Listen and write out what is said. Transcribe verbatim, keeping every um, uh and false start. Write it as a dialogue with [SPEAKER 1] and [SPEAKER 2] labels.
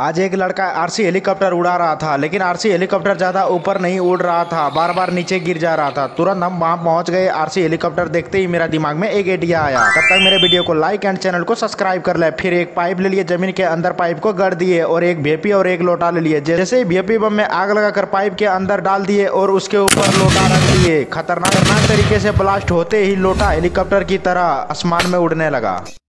[SPEAKER 1] आज एक लड़का आरसी हेलीकॉप्टर उड़ा रहा था, लेकिन आरसी हेलीकॉप्टर ज़्यादा ऊपर नहीं उड़ रहा था, बार बार नीचे गिर जा रहा था। तुरंत हम वहां पहुंच गए। आरसी हेलीकॉप्टर देखते ही मेरा दिमाग में एक आइडिया आया। तब तक मेरे वीडियो को लाइक एंड चैनल को सब्सक्राइब कर ले। फिर एक पाइप ले लिए, जमीन के अंदर पाइप को गड़ दिए और एक भेपी और एक लोटा ले लिए। जैसे ही भेपी बम में आग लगाकर पाइप के अंदर डाल दिए और उसके ऊपर लोटा रख दिए। खतरनाक खतरनाक तरीके से ब्लास्ट होते ही लोटा हेलीकॉप्टर की तरह आसमान में उड़ने लगा।